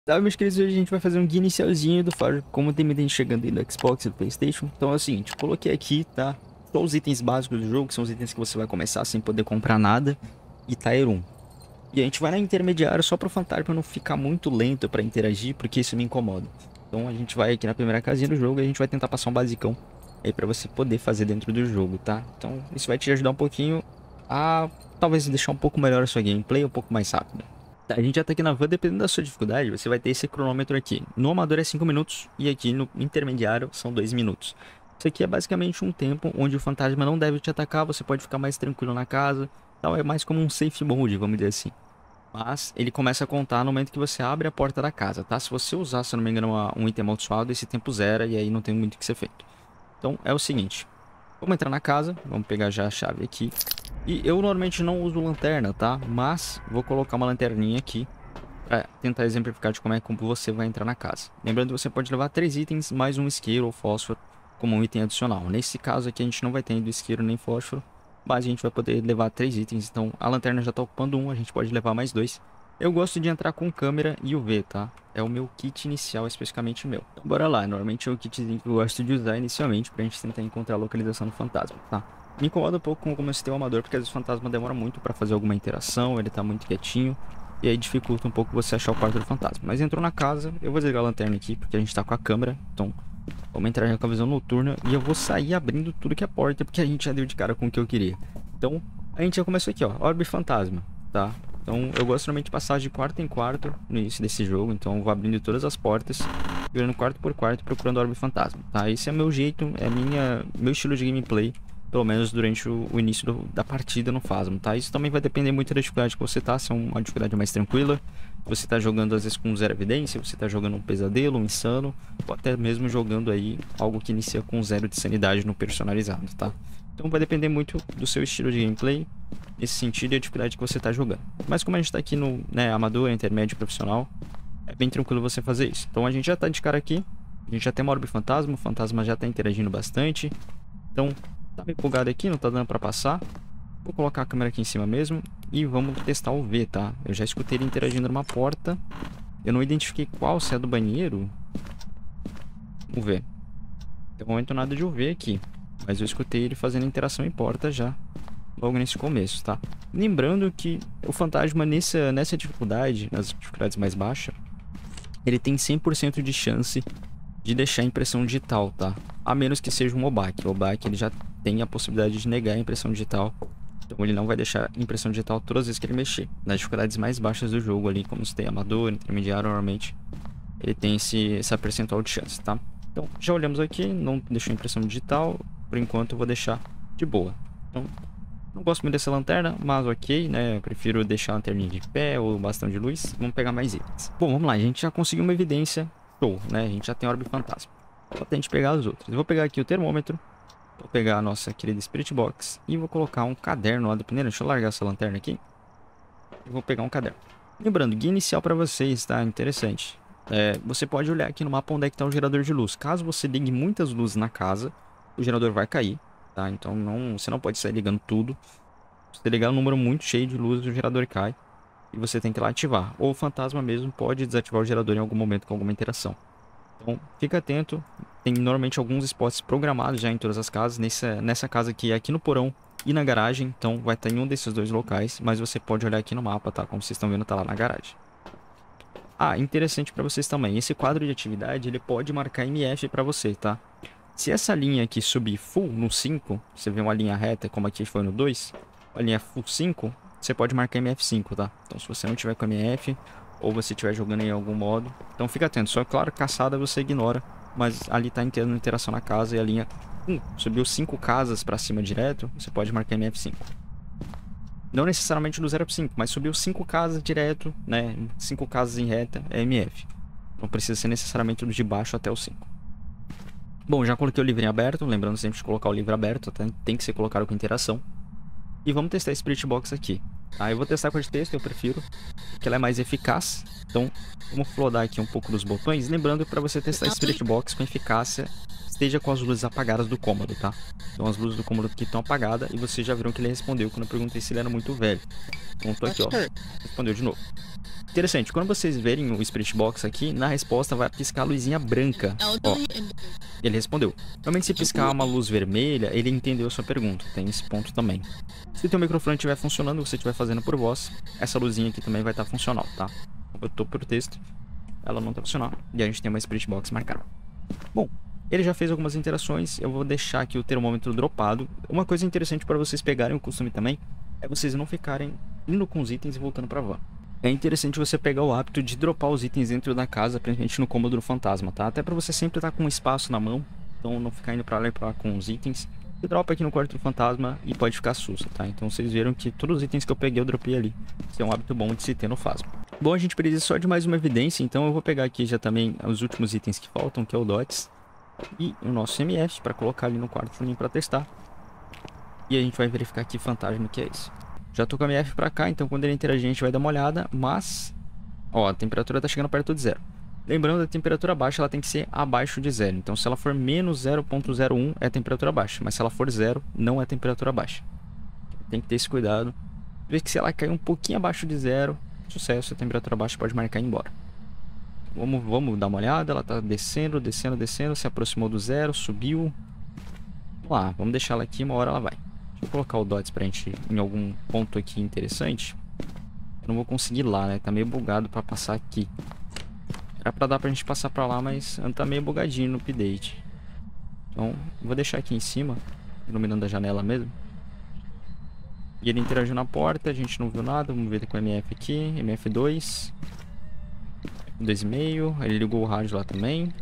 Sabe, meus queridos, hoje a gente vai fazer um guia inicialzinho do Faro, como tem muita gente chegando aí do Xbox e do Playstation. Então é o seguinte, coloquei aqui, tá? Só os itens básicos do jogo, que são os itens que você vai começar sem poder comprar nada. E Tier 1. E a gente vai na intermediária só pro fantasma não ficar muito lento pra interagir, porque isso me incomoda. Então a gente vai aqui na primeira casinha do jogo e a gente vai tentar passar um basicão aí pra você poder fazer dentro do jogo, tá? Então isso vai te ajudar um pouquinho a talvez deixar um pouco melhor a sua gameplay, um pouco mais rápido. Tá, a gente já tá aqui na van, dependendo da sua dificuldade, você vai ter esse cronômetro aqui. No amador é 5 minutos e aqui no intermediário são 2 minutos. Isso aqui é basicamente um tempo onde o fantasma não deve te atacar, você pode ficar mais tranquilo na casa. Tal, é mais como um safe mode, vamos dizer assim. Mas ele começa a contar no momento que você abre a porta da casa, tá? Se você usar, se eu não me engano, um item amaldiçoado, esse tempo zera e aí não tem muito o que ser feito. Então é o seguinte, vamos entrar na casa, vamos pegar já a chave aqui. E eu normalmente não uso lanterna, tá? Mas vou colocar uma lanterninha aqui pra tentar exemplificar de como é que você vai entrar na casa. Lembrando que você pode levar 3 itens mais um isqueiro ou fósforo como um item adicional. Nesse caso aqui a gente não vai ter ainda isqueiro nem fósforo, mas a gente vai poder levar 3 itens. Então a lanterna já tá ocupando um, a gente pode levar mais 2. Eu gosto de entrar com câmera e UV, tá? É o meu kit inicial, especificamente meu. Então bora lá, normalmente é o kitzinho que eu gosto de usar inicialmente pra gente tentar encontrar a localização do fantasma, tá? Me incomoda um pouco como eu citei o amador, porque às vezes o fantasma demora muito pra fazer alguma interação, ele tá muito quietinho. E aí dificulta um pouco você achar o quarto do fantasma. Mas entrou na casa, eu vou desligar a lanterna aqui, porque a gente tá com a câmera. Então, vamos entrar já com a visão noturna. E eu vou sair abrindo tudo que é porta, porque a gente já deu de cara com o que eu queria. Então, a gente já começou aqui, ó, orbe fantasma, tá? Então, eu gosto normalmente de passar de quarto em quarto no início desse jogo. Então, eu vou abrindo todas as portas, virando quarto por quarto, procurando orbe fantasma, tá? Esse é meu jeito, é meu estilo de gameplay. Pelo menos durante o início da partida no Phasmo, tá? Isso também vai depender muito da dificuldade que você tá. Se é uma dificuldade mais tranquila, você tá jogando às vezes com zero evidência, você tá jogando um pesadelo, um insano, ou até mesmo jogando aí algo que inicia com zero de sanidade no personalizado, tá? Então vai depender muito do seu estilo de gameplay, nesse sentido, e a dificuldade que você tá jogando. Mas como a gente tá aqui no, né, amador, intermédio, profissional, é bem tranquilo você fazer isso. Então a gente já tá de cara aqui, a gente já tem uma orbe fantasma, o fantasma já tá interagindo bastante. Então tá meio bugado aqui, não tá dando pra passar. Vou colocar a câmera aqui em cima mesmo e vamos testar o V, tá? Eu já escutei ele interagindo numa porta. Eu não identifiquei qual, se é do banheiro. Vamos ver. Até o momento nada de UV aqui. Mas eu escutei ele fazendo interação em porta já. Logo nesse começo, tá? Lembrando que o fantasma nessa dificuldade, nas dificuldades mais baixas, ele tem 100% de chance de deixar a impressão digital, tá? A menos que seja um OBAC. O OBAC ele já tem a possibilidade de negar a impressão digital. Então ele não vai deixar a impressão digital todas as vezes que ele mexer. Nas dificuldades mais baixas do jogo ali, como se tem amador, intermediário, normalmente ele tem essa percentual de chance, tá? Então já olhamos aqui, não deixou impressão digital. Por enquanto eu vou deixar de boa. Então não gosto muito dessa lanterna, mas ok, né? Eu prefiro deixar a lanterninha de pé ou bastão de luz. Vamos pegar mais itens. Bom, vamos lá, a gente já conseguiu uma evidência. Show, né? A gente já tem orbe fantasma. Só tem de pegar as outras. Eu vou pegar aqui o termômetro. Vou pegar a nossa querida Spirit Box. E vou colocar um caderno lá do primeiro. Deixa eu largar essa lanterna aqui. Eu vou pegar um caderno. Lembrando, guia inicial para vocês, tá? Interessante. Você pode olhar aqui no mapa onde é que tá o gerador de luz. Caso você ligue muitas luzes na casa, o gerador vai cair, tá? Então você não pode sair ligando tudo. Se você ligar um número muito cheio de luzes, o gerador cai. E você tem que ir lá ativar. Ou o fantasma mesmo pode desativar o gerador em algum momento com alguma interação. Então, fica atento. Tem normalmente alguns spots programados já em todas as casas. Nessa casa aqui é aqui no porão e na garagem. Então, vai estar em um desses dois locais. Mas você pode olhar aqui no mapa, tá? Como vocês estão vendo, tá lá na garagem. Ah, interessante para vocês também. Esse quadro de atividade, ele pode marcar MF para você, tá? Se essa linha aqui subir full no 5, você vê uma linha reta, como aqui foi no 2, a linha full 5, você pode marcar MF5, tá? Então se você não tiver com MF, ou você estiver jogando em algum modo, então fica atento. Só, claro, caçada você ignora, mas ali tá tendo interação na casa e a linha subiu 5 casas pra cima direto, você pode marcar MF5. Não necessariamente do 0 para 5, mas subiu 5 casas direto, né? 5 casas em reta é MF. Não precisa ser necessariamente do de baixo até o 5. Bom, já coloquei o livro em aberto, lembrando sempre de colocar o livro aberto, tá? Tem que ser colocado com interação. E vamos testar a Spirit Box aqui. Eu vou testar com a de texto, eu prefiro, porque ela é mais eficaz. Então, vamos flodar aqui um pouco dos botões. Lembrando que para você testar a Spirit Box com eficácia, você esteja com as luzes apagadas do cômodo, tá? Então as luzes do cômodo aqui estão apagadas e vocês já viram que ele respondeu quando eu perguntei se ele era muito velho. Então tô aqui, ó. Respondeu de novo. Interessante, quando vocês verem o Spirit Box aqui, na resposta vai piscar a luzinha branca. Ó, ele respondeu. Normalmente se piscar uma luz vermelha, ele entendeu a sua pergunta. Tem esse ponto também. Se o teu microfone estiver funcionando, você estiver fazendo por voz, essa luzinha aqui também vai estar funcional, tá? Eu tô por texto, ela não tá funcionando. E a gente tem uma Spirit Box marcada. Bom, ele já fez algumas interações, eu vou deixar aqui o termômetro dropado. Uma coisa interessante para vocês pegarem o costume também, é vocês não ficarem indo com os itens e voltando pra van. É interessante você pegar o hábito de dropar os itens dentro da casa, principalmente no cômodo do fantasma, tá? Até pra você sempre estar com espaço na mão, então não ficar indo pra lá e pra lá com os itens. Você dropa aqui no quarto do fantasma e pode ficar susto, tá? Então vocês viram que todos os itens que eu peguei eu dropei ali. Isso é um hábito bom de se ter no Phasmo. Bom, a gente precisa só de mais uma evidência, então eu vou pegar aqui já também os últimos itens que faltam, que é o DOTS e o nosso MF, pra colocar ali no quarto também pra testar. E a gente vai verificar que fantasma que é esse. Já tô com a MF pra cá, então quando ele interagir a gente vai dar uma olhada, mas... Ó, a temperatura tá chegando perto de zero. Lembrando, a temperatura baixa ela tem que ser abaixo de zero. Então se ela for menos 0,01 é temperatura baixa. Mas se ela for zero, não é temperatura baixa. Tem que ter esse cuidado. Vê que se ela cair um pouquinho abaixo de zero, sucesso, a temperatura baixa pode marcar e ir embora. Vamos dar uma olhada, ela tá descendo, descendo, descendo, se aproximou do zero, subiu. Vamos lá, vamos deixar ela aqui, uma hora ela vai. Vou colocar o DOTS pra gente ir em algum ponto aqui interessante. Eu não vou conseguir ir lá, né? Tá meio bugado pra passar aqui. Era pra dar pra gente passar pra lá, mas tá meio bugadinho no update. Então, vou deixar aqui em cima, iluminando a janela mesmo. E ele interagiu na porta, a gente não viu nada. Vamos ver com o MF aqui, MF2. 2,5, ele ligou o rádio lá também.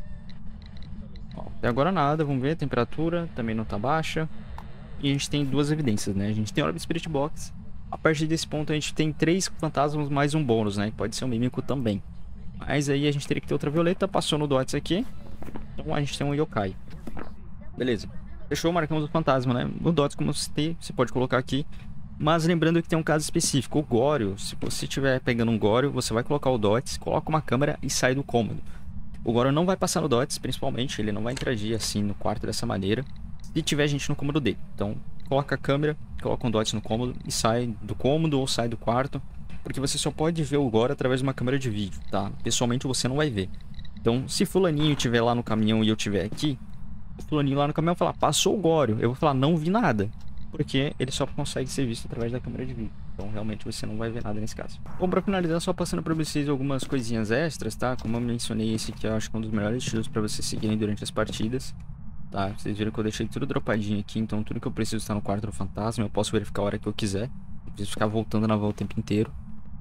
Ó, até agora nada, vamos ver, a temperatura também não tá baixa. E a gente tem duas evidências, né? A gente tem a Orb Spirit Box. A partir desse ponto a gente tem 3 fantasmas mais um bônus, né? Pode ser um mímico também. Mas aí a gente teria que ter outra violeta. Passou no DOTS aqui. Então a gente tem um yokai. Beleza. Fechou, marcamos o fantasma, né? O DOTS, como você pode colocar aqui. Mas lembrando que tem um caso específico. O Goryo, se você estiver pegando um Goryo, você vai colocar o DOTS, coloca uma câmera e sai do cômodo. O Goryo não vai passar no DOTS, principalmente. Ele não vai interagir assim no quarto dessa maneira. Se tiver gente no cômodo dele. Então, coloca a câmera, coloca um DOTS no cômodo e sai do cômodo ou sai do quarto. Porque você só pode ver o Goryo através de uma câmera de vídeo, tá? Pessoalmente você não vai ver. Então, se fulaninho estiver lá no caminhão e eu estiver aqui, o fulaninho lá no caminhão vai falar, passou o Goryo. Eu vou falar, não vi nada. Porque ele só consegue ser visto através da câmera de vídeo. Então, realmente, você não vai ver nada nesse caso. Bom, pra finalizar, só passando pra vocês algumas coisinhas extras, tá? Como eu mencionei, esse aqui eu acho que é um dos melhores estilos pra vocês seguirem durante as partidas. Tá, vocês viram que eu deixei tudo dropadinho aqui, então tudo que eu preciso está no quarto do fantasma. Eu posso verificar a hora que eu quiser. Não preciso ficar voltando na van o tempo inteiro.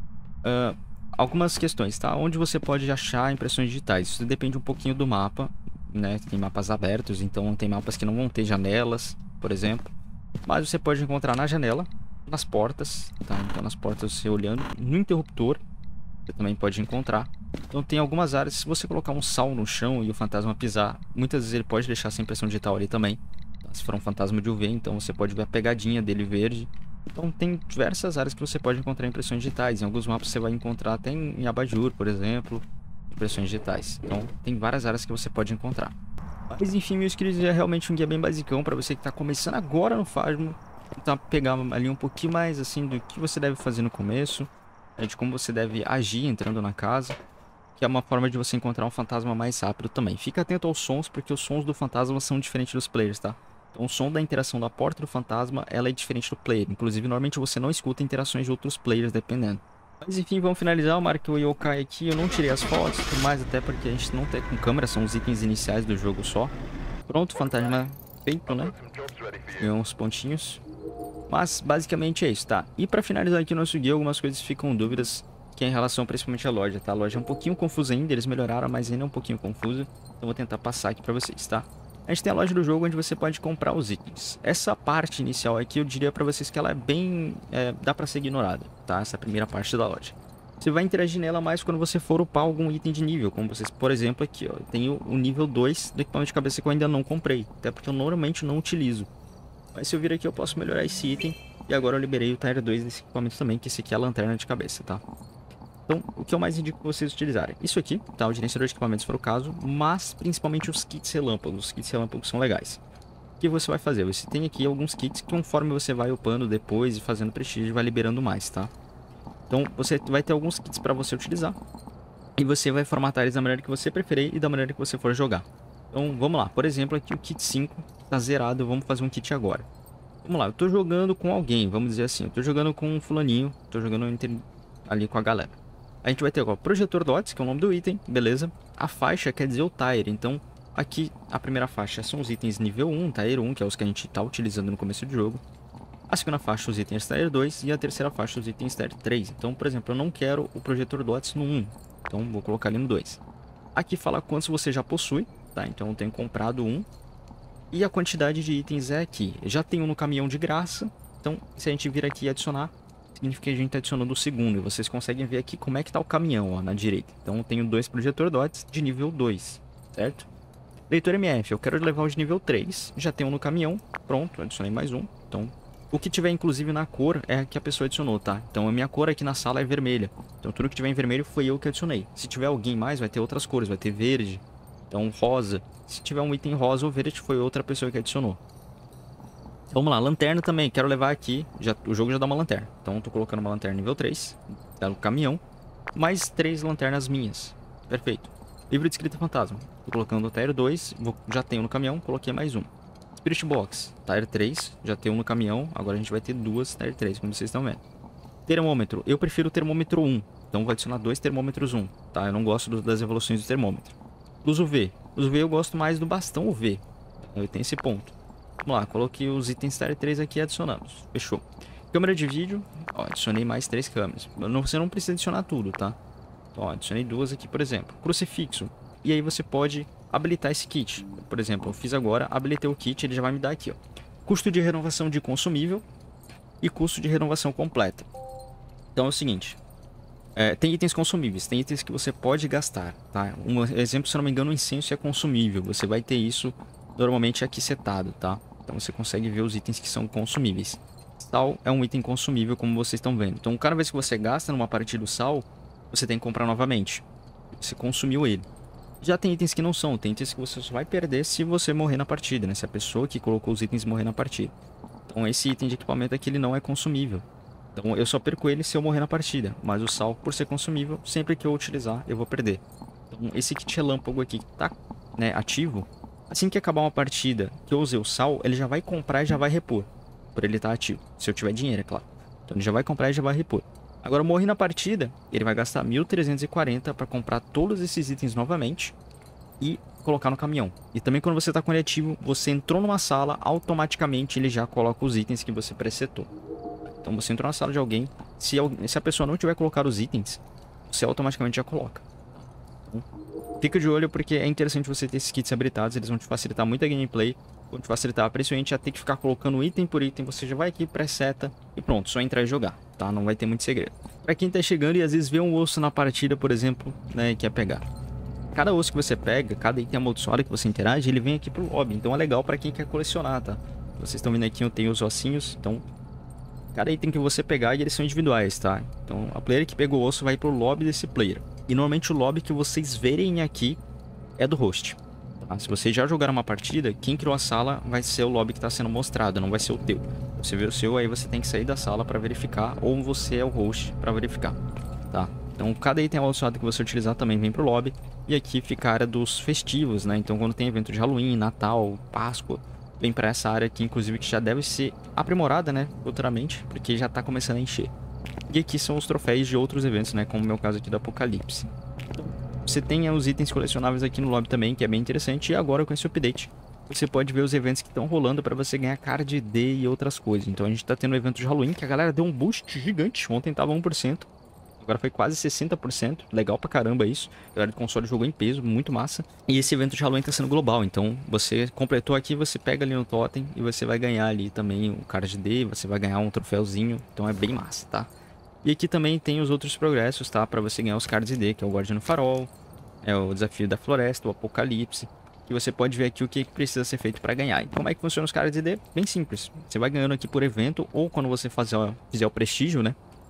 Algumas questões, tá? Onde você pode achar impressões digitais? Isso depende um pouquinho do mapa, né? Tem mapas abertos, então tem mapas que não vão ter janelas, por exemplo. Mas você pode encontrar na janela, nas portas, tá? Então nas portas você olhando, no interruptor, você também pode encontrar. Então tem algumas áreas, se você colocar um sal no chão e o fantasma pisar, muitas vezes ele pode deixar essa impressão digital ali também. Tá? Se for um fantasma de UV, então você pode ver a pegadinha dele verde. Então tem diversas áreas que você pode encontrar impressões digitais. Em alguns mapas você vai encontrar até em abajur, por exemplo, impressões digitais. Então tem várias áreas que você pode encontrar. Mas enfim, meus queridos, é realmente um guia bem basicão para você que está começando agora no Phasmo. Tentar pegar ali um pouquinho mais assim do que você deve fazer no começo, de como você deve agir entrando na casa, que é uma forma de você encontrar um fantasma mais rápido também. Fica atento aos sons, porque os sons do fantasma são diferentes dos players, tá? Então o som da interação da porta do fantasma, ela é diferente do player. Inclusive, normalmente você não escuta interações de outros players, dependendo. Mas enfim, vamos finalizar. Eu marquei o yokai aqui, eu não tirei as fotos, tudo mais, até porque a gente não tem com câmera, são os itens iniciais do jogo só. Pronto, fantasma feito, né? Ganhou uns pontinhos. Mas basicamente é isso, tá? E pra finalizar aqui o nosso guia, algumas coisas ficam dúvidas, que é em relação principalmente à loja, tá? A loja é um pouquinho confusa ainda, eles melhoraram, mas ainda é um pouquinho confusa. Então vou tentar passar aqui pra vocês, tá? A gente tem a loja do jogo onde você pode comprar os itens. Essa parte inicial aqui eu diria pra vocês que ela é bem... dá pra ser ignorada, tá? Essa primeira parte da loja. Você vai interagir nela mais quando você for upar algum item de nível, como vocês, por exemplo, aqui, ó. Eu tenho o nível 2 do equipamento de cabeça que eu ainda não comprei, até porque eu normalmente não utilizo. Mas se eu vir aqui eu posso melhorar esse item. E agora eu liberei o Tier 2 desse equipamento também, que esse aqui é a lanterna de cabeça, tá? Então, o que eu mais indico vocês utilizarem? Isso aqui, tá? O gerenciador de equipamentos, se for o caso, mas principalmente os kits relâmpagos. Os kits relâmpagos são legais. O que você vai fazer? Você tem aqui alguns kits que, conforme você vai upando depois e fazendo prestígio, vai liberando mais, tá? Então, você vai ter alguns kits para você utilizar. E você vai formatar eles da maneira que você preferir e da maneira que você for jogar. Então, vamos lá. Por exemplo, aqui o kit 5 tá zerado. Vamos fazer um kit agora. Vamos lá. Eu tô jogando com alguém, vamos dizer assim. Eu tô jogando com um fulaninho. Tô jogando ali com a galera. A gente vai ter agora o projetor dots, que é o nome do item, beleza? A faixa quer dizer o tire, então aqui a primeira faixa são os itens nível 1, tire 1, que é os que a gente tá utilizando no começo do jogo. A segunda faixa os itens tire 2 e a terceira faixa os itens tire 3. Então, por exemplo, eu não quero o projetor dots no 1, então vou colocar ele no 2. Aqui fala quantos você já possui, tá? Então eu tenho comprado um. E a quantidade de itens é aqui. Eu já tenho no caminhão de graça, então se a gente vir aqui e adicionar, significa que a gente está adicionando o segundo. E vocês conseguem ver aqui como é que está o caminhão, ó, na direita. Então eu tenho 2 projetor dots de nível 2, certo? Leitor MF, eu quero levar o de nível 3. Já tenho no caminhão, pronto, adicionei mais um. Então, o que tiver inclusive na cor é a que a pessoa adicionou, tá? Então a minha cor aqui na sala é vermelha. Então tudo que tiver em vermelho foi eu que adicionei. Se tiver alguém mais, vai ter outras cores, vai ter verde, então rosa. Se tiver um item rosa ou verde, foi outra pessoa que adicionou. Vamos lá, lanterna também, quero levar aqui, o jogo já dá uma lanterna. Então eu tô colocando uma lanterna nível 3, tá no caminhão, mais 3 lanternas minhas. Perfeito. Livro de escrita fantasma, tô colocando o Tier 2, já tenho no caminhão, coloquei mais um. Spirit Box, Tier 3, já tenho no caminhão, agora a gente vai ter 2 Tier 3, como vocês estão vendo. Termômetro, eu prefiro o termômetro 1, então vou adicionar 2 termômetros 1, tá? Eu não gosto das evoluções do termômetro. Luz UV, luz UV eu gosto mais do bastão UV, eu tenho esse ponto. Vamos lá, coloquei os itens Tier 3 aqui e adicionamos. Fechou. Câmera de vídeo, ó, adicionei mais 3 câmeras. Você não precisa adicionar tudo, tá? Então, ó, adicionei 2 aqui, por exemplo. Crucifixo. E aí você pode habilitar esse kit. Por exemplo, eu fiz agora, habilitei o kit, ele já vai me dar aqui, ó. Custo de renovação de consumível e custo de renovação completa. Então é o seguinte. Tem itens consumíveis, tem itens que você pode gastar, tá? Um exemplo, se eu não me engano, o incenso é consumível. Você vai ter isso normalmente aqui setado, tá? Então você consegue ver os itens que são consumíveis. Sal é um item consumível, como vocês estão vendo. Então cada vez que você gasta numa partida o sal, você tem que comprar novamente. Você consumiu ele. Já tem itens que não são. Tem itens que você só vai perder se você morrer na partida, né? Se a pessoa que colocou os itens morrer na partida. Então esse item de equipamento aqui ele não é consumível. Então eu só perco ele se eu morrer na partida. Mas o sal, por ser consumível, sempre que eu utilizar, eu vou perder. Então esse kit relâmpago aqui que tá, né, ativo. Assim que acabar uma partida que eu usei o sal, ele já vai comprar e já vai repor. Por ele estar ativo. Se eu tiver dinheiro, é claro. Então ele já vai comprar e já vai repor. Agora eu morri na partida, ele vai gastar 1.340 para comprar todos esses itens novamente e colocar no caminhão. E também quando você está com ele ativo, você entrou numa sala, automaticamente ele já coloca os itens que você presetou. Então você entrou na sala de alguém, se a pessoa não tiver colocado os itens, você automaticamente já coloca. Então, fica de olho porque é interessante você ter esses kits habilitados, eles vão te facilitar muito a gameplay, vão te facilitar principalmente a ter que ficar colocando item por item, você já vai aqui, preseta e pronto, só entrar e jogar, tá? Não vai ter muito segredo. Pra quem tá chegando e às vezes vê um osso na partida, por exemplo, né, e quer pegar. Cada osso que você pega, cada item amaldiçoado que você interage, ele vem aqui pro lobby, então é legal pra quem quer colecionar, tá? Vocês estão vendo aqui, eu tenho os ossinhos, então cada item que você pegar, e eles são individuais, tá? Então a player que pegou o osso vai pro lobby desse player. E normalmente o lobby que vocês verem aqui é do host. Tá? Se vocês já jogaram uma partida, quem criou a sala vai ser o lobby que está sendo mostrado, não vai ser o teu. Você vê o seu, aí você tem que sair da sala para verificar, ou você é o host para verificar, tá? Então cada item amaldiçoado que você utilizar também vem pro lobby. E aqui fica a área dos festivos, né? Então quando tem evento de Halloween, Natal, Páscoa, vem para essa área aqui, inclusive, que já deve ser aprimorada, né? Futuramente, porque já tá começando a encher. E aqui são os troféus de outros eventos, né? Como o meu caso aqui do Apocalipse. Então, você tem os itens colecionáveis aqui no lobby também, que é bem interessante. E agora com esse update, você pode ver os eventos que estão rolando para você ganhar card D e outras coisas. Então a gente tá tendo o evento de Halloween, que a galera deu um boost gigante. Ontem tava 1%. Agora foi quase 60%. Legal pra caramba isso. A galera do console jogou em peso, muito massa. E esse evento de Halloween tá sendo global. Então você completou aqui, você pega ali no totem e você vai ganhar ali também o card D. Você vai ganhar um troféuzinho. Então é bem massa, tá? E aqui também tem os outros progressos, tá? Pra você ganhar os cards D, que é o Guardião no Farol, é o Desafio da Floresta, o Apocalipse. E você pode ver aqui o que precisa ser feito pra ganhar. E como é que funciona os cards D? Bem simples. Você vai ganhando aqui por evento, ou quando você fizer o prestígio, né?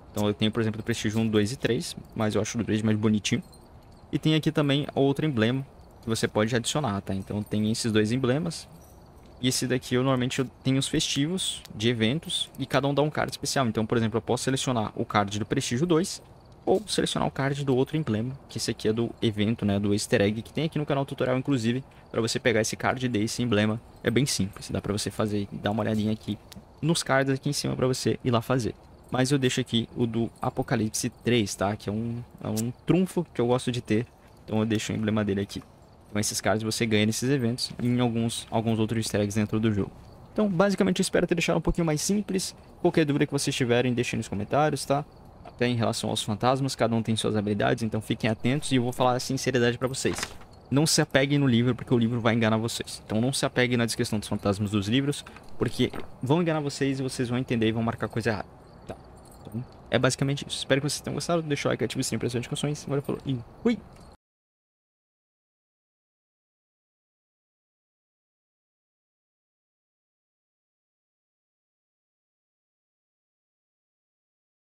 Então eu tenho, por exemplo, do Prestígio 1, 2 e 3, mas eu acho o 3 mais bonitinho. E tem aqui também outro emblema que você pode adicionar, tá? Então tem esses dois emblemas. E esse daqui eu normalmente tenho os festivos de eventos e cada um dá um card especial. Então, por exemplo, eu posso selecionar o card do Prestígio 2 ou selecionar o card do outro emblema, que esse aqui é do evento, né, do easter egg, que tem aqui no canal tutorial, inclusive, para você pegar esse card desse emblema. É bem simples, dá para você fazer, dar uma olhadinha aqui nos cards aqui em cima para você ir lá fazer. Mas eu deixo aqui o do Apocalipse 3, tá? Que é um trunfo que eu gosto de ter. Então eu deixo o emblema dele aqui. Então esses cards você ganha nesses eventos e em alguns outros easter eggs dentro do jogo. Então basicamente eu espero ter deixado um pouquinho mais simples. Qualquer dúvida que vocês tiverem, deixem nos comentários, tá? Até em relação aos fantasmas, cada um tem suas habilidades, então fiquem atentos. E eu vou falar a sinceridade pra vocês. Não se apeguem no livro, porque o livro vai enganar vocês. Então não se apeguem na descrição dos fantasmas dos livros, porque vão enganar vocês e vocês vão entender e vão marcar coisa errada. Tá? Então, é basicamente isso. Espero que vocês tenham gostado. Deixa o like, ative o sininho para as notificações. Agora falou e fui!